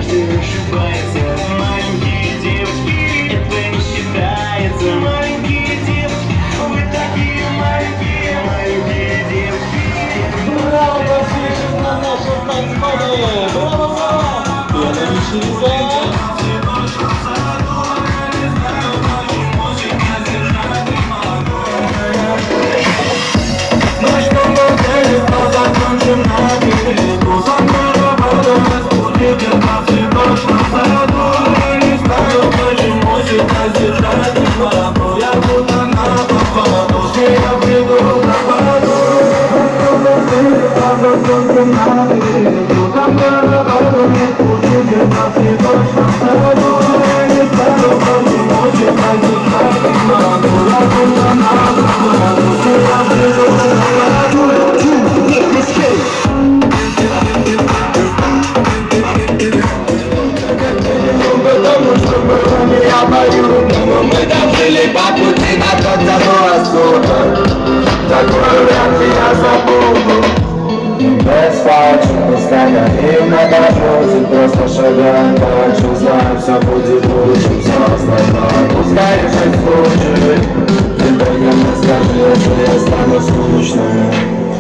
каждый ошибается. Маленькие девочки, это не считается. Маленькие девочки, вы такие маленькие, маленькие девочки. Браво, братишек, на нашем танцполе! Браво, браво! И это вечеринка! Мы там жили по пути на тот забор. Такой вариант я забуду. Без фальши, пускай и на дорожке просто шагаем дальше. Знаем, все будет лучше, все остальное пускай жизнь служит. Ты только мне скажи, если я стану скучным.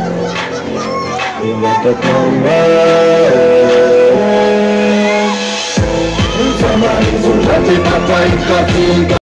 И в этот момент все мои сюжеты на твоих картинках.